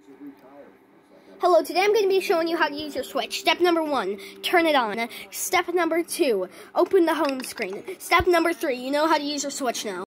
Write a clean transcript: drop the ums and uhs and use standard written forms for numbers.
Hello, today I'm going to be showing you how to use your Switch. Step number 1, turn it on. Step number 2, open the home screen. Step number 3, you know how to use your Switch now.